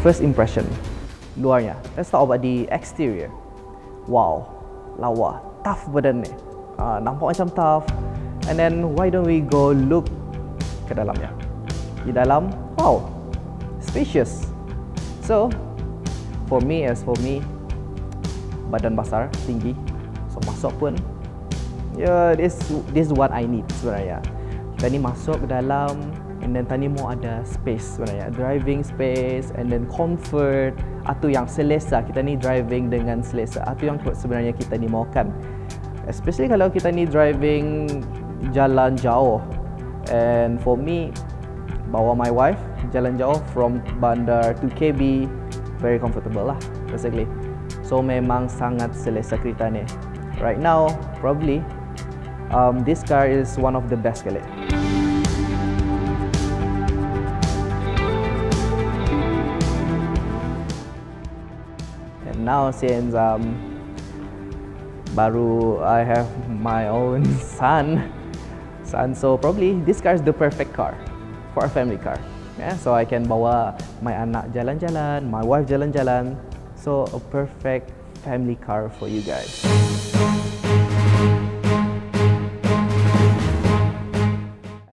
first impression, luarnya. Let's talk about the exterior. Wow, lawa, tough badan ni. Nampak macam tough. And then why don't we go look ke dalamnya? Di dalam, wow, spacious. So for me, badan besar, tinggi, so masuk pun, this is what I need sebenarnya. Kita ni masuk ke dalam, and then tadi mau ada space sebenarnya, driving space, and then comfort, atau yang selesa. Kita ni driving dengan selesa, atau yang sebenarnya kita ni maukan. Especially kalau kita ni driving jalan jauh, and for me, bawa my wife jalan jauh from bandar to KB, very comfortable lah basically. So memang sangat selesa kereta ni. Right now, probably this car is one of the best kali. And now since baru I have my own son, so probably this car is the perfect car for a family car. Yeah, so I can bawa my anak jalan-jalan, my wife jalan-jalan. So a perfect family car for you guys.